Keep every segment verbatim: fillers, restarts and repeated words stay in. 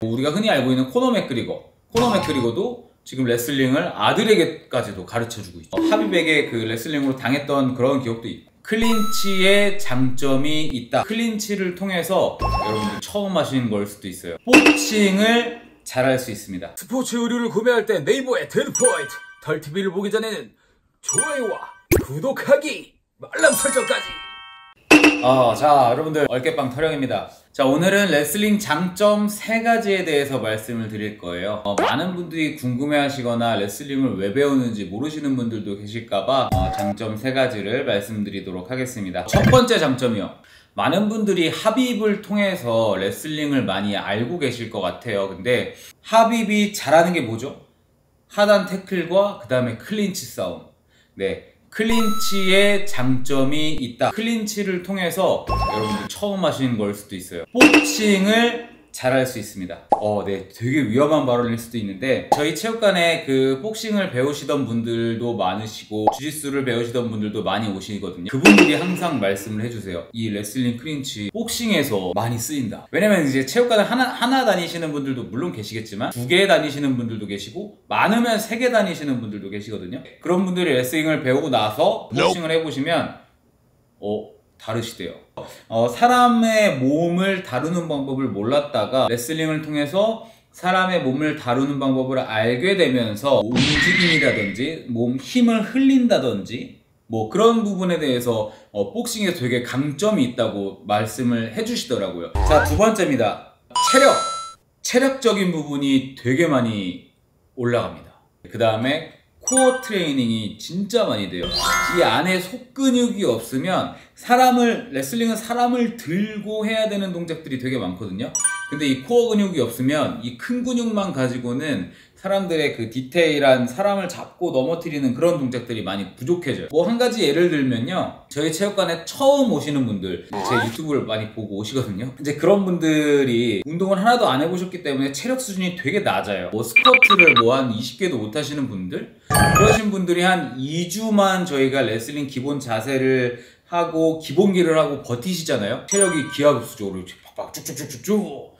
우리가 흔히 알고 있는 코너 맥그리거, 코너 맥그리거도 지금 레슬링을 아들에게까지도 가르쳐주고 있죠. 하빕에게 그 레슬링으로 당했던 그런 기억도 있고, 클린치의 장점이 있다. 클린치를 통해서 여러분들 처음 하시는 걸 수도 있어요. 복싱을 잘할 수 있습니다. 스포츠 의류를 구매할 때 네이버에 텐포인트, 털티비를 보기 전에는 좋아요와 구독하기, 알람 설정까지. 어, 자, 여러분들 얼깨빵 터령입니다. 자, 오늘은 레슬링 장점 세 가지에 대해서 말씀을 드릴 거예요. 어, 많은 분들이 궁금해하시거나 레슬링을 왜 배우는지 모르시는 분들도 계실까봐 어, 장점 세 가지를 말씀드리도록 하겠습니다. 첫 번째 장점이요. 많은 분들이 하빕을 통해서 레슬링을 많이 알고 계실 것 같아요. 근데 하빕이 잘하는 게 뭐죠? 하단 태클과 그 다음에 클린치 싸움. 네, 클린치의 장점이 있다. 클린치를 통해서 여러분들 처음 하시는 걸 수도 있어요. 복싱을 잘할 수 있습니다. 어, 네, 되게 위험한 발언일 수도 있는데, 저희 체육관에 그 복싱을 배우시던 분들도 많으시고 주짓수를 배우시던 분들도 많이 오시거든요. 그분들이 항상 말씀을 해주세요. 이 레슬링 클린치 복싱에서 많이 쓰인다. 왜냐면 이제 체육관을 하나, 하나 다니시는 분들도 물론 계시겠지만 두 개 다니시는 분들도 계시고 많으면 세 개 다니시는 분들도 계시거든요. 그런 분들이 레슬링을 배우고 나서 복싱을 해보시면 어, 다르시대요. 어, 사람의 몸을 다루는 방법을 몰랐다가 레슬링을 통해서 사람의 몸을 다루는 방법을 알게 되면서 움직임이라든지 몸 힘을 흘린다든지 뭐 그런 부분에 대해서 어, 복싱에 되게 강점이 있다고 말씀을 해주시더라고요. 자, 두 번째입니다. 체력! 체력적인 부분이 되게 많이 올라갑니다. 그 다음에 코어 트레이닝이 진짜 많이 돼요. 이 안에 속근육이 없으면 사람을, 레슬링은 사람을 들고 해야 되는 동작들이 되게 많거든요. 근데 이 코어 근육이 없으면 이 큰 근육만 가지고는 사람들의 그 디테일한 사람을 잡고 넘어뜨리는 그런 동작들이 많이 부족해져요. 뭐 한 가지 예를 들면요, 저희 체육관에 처음 오시는 분들, 제 유튜브를 많이 보고 오시거든요. 이제 그런 분들이 운동을 하나도 안 해보셨기 때문에 체력 수준이 되게 낮아요. 뭐 스쿼트를 뭐 한 이십 개도 못 하시는 분들, 그러신 분들이 한 이 주만 저희가 레슬링 기본 자세를 하고 기본기를 하고 버티시잖아요. 체력이 기하급수적으로 팍팍 쭉쭉쭉쭉쭉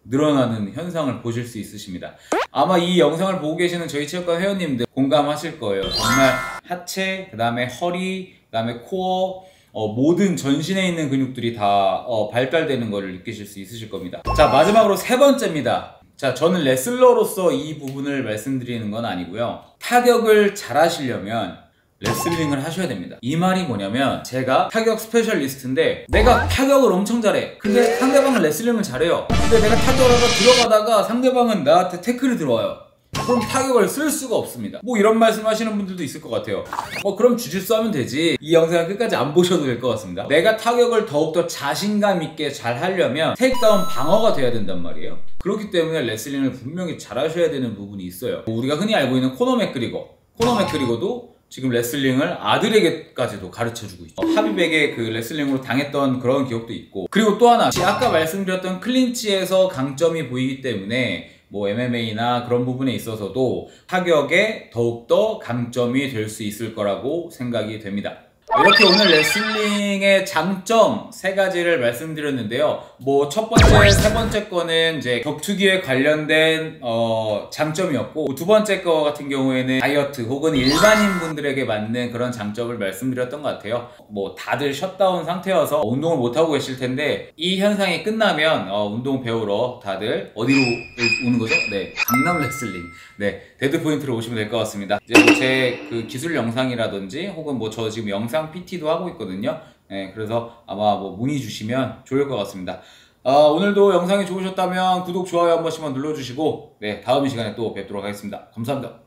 늘어나는 현상을 보실 수 있으십니다. 아마 이 영상을 보고 계시는 저희 체육관 회원님들 공감하실 거예요. 정말 하체, 그 다음에 허리, 그 다음에 코어, 어, 모든 전신에 있는 근육들이 다 어, 발달되는 것을 느끼실 수 있으실 겁니다. 자, 마지막으로 세 번째입니다. 자, 저는 레슬러로서 이 부분을 말씀드리는 건 아니고요. 타격을 잘 하시려면 레슬링을 하셔야 됩니다. 이 말이 뭐냐면, 제가 타격 스페셜리스트인데 내가 타격을 엄청 잘해. 근데 상대방은 레슬링을 잘해요. 근데 내가 타격을 하다 들어가다가 상대방은 나한테 태클이 들어와요. 그럼 타격을 쓸 수가 없습니다. 뭐 이런 말씀 하시는 분들도 있을 것 같아요. 어, 그럼 주짓수 하면 되지. 이 영상을 끝까지 안 보셔도 될 것 같습니다. 내가 타격을 더욱더 자신감 있게 잘 하려면 테이크다운 방어가 돼야 된단 말이에요. 그렇기 때문에 레슬링을 분명히 잘 하셔야 되는 부분이 있어요. 우리가 흔히 알고 있는 코너 맥그리거, 코너 맥그리거도 지금 레슬링을 아들에게까지도 가르쳐주고 있죠. 하빕에게 그 레슬링으로 당했던 그런 기억도 있고, 그리고 또 하나, 아까 말씀드렸던 클린치에서 강점이 보이기 때문에 뭐 엠엠에이나 그런 부분에 있어서도 타격에 더욱더 강점이 될 수 있을 거라고 생각이 됩니다. 이렇게 오늘 레슬링의 장점 세 가지를 말씀드렸는데요. 뭐 첫 번째, 세 번째 거는 이제 격투기에 관련된 어, 장점이었고, 두 번째 거 같은 경우에는 다이어트 혹은 일반인 분들에게 맞는 그런 장점을 말씀드렸던 것 같아요. 뭐 다들 셧다운 상태여서 운동을 못하고 계실 텐데, 이 현상이 끝나면 어, 운동 배우러 다들 어디로 오는 거죠? 네, 강남 레슬링. 네, 데드포인트로 오시면 될 것 같습니다. 이제 뭐 제 그 기술 영상이라든지 혹은 뭐 저 지금 영상 피티도 하고 있거든요. 네, 그래서 아마 뭐 문의 주시면 좋을 것 같습니다. 아, 오늘도 영상이 좋으셨다면 구독, 좋아요 한 번씩만 눌러주시고, 네, 다음 시간에 또 뵙도록 하겠습니다. 감사합니다.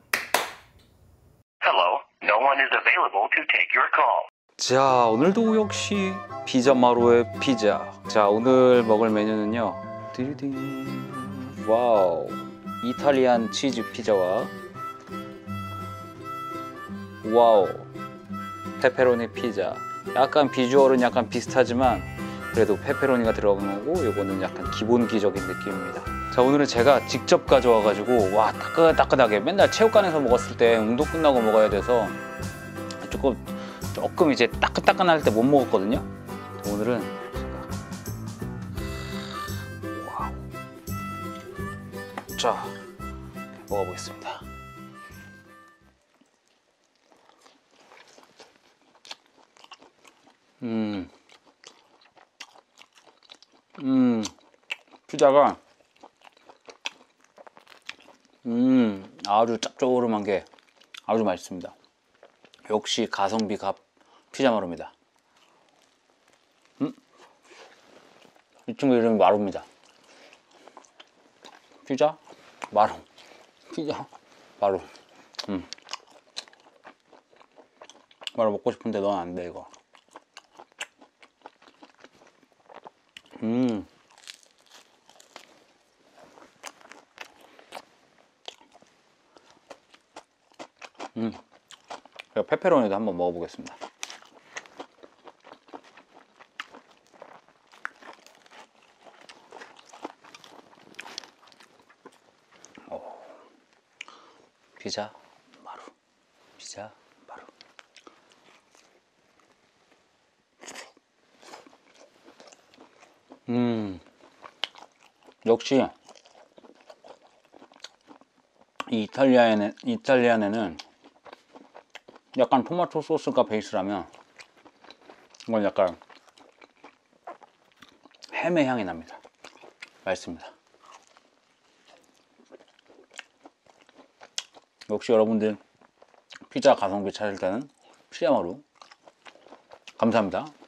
Hello, no one is available to take your call. 자, 오늘도 역시 피자 마루의 피자. 자, 오늘 먹을 메뉴는요, 디리딩. 와우, 이탈리안 치즈 피자와 와우, 페페로니 피자. 약간 비주얼은 약간 비슷하지만 그래도 페페로니가 들어간 거고, 요거는 약간 기본기적인 느낌입니다. 자, 오늘은 제가 직접 가져와 가지고 와, 따끈따끈하게, 맨날 체육관에서 먹었을 때 운동 끝나고 먹어야 돼서 조금 조금 이제 따끈따끈할 때 못 먹었거든요. 오늘은 제가 와우, 자, 먹어보겠습니다. 음, 음, 피자가 음, 아주 짭조름한 게 아주 맛있습니다. 역시 가성비 값 피자마루입니다. 음? 이 친구 이름이 마루입니다. 피자 마루, 피자 마루. 음. 마루 먹고 싶은데 넌 안 돼 이거. 음. 음. 제가 페페로니도 한번 먹어보겠습니다. 오. 피자 마루, 피자 마루. 음. 역시 이 이탈리아에는, 이탈리안에는 약간 토마토 소스가 베이스라면 이건 약간 햄의 향이 납니다. 맛있습니다. 역시 여러분들 피자 가성비 찾을 때는 피자마루. 감사합니다.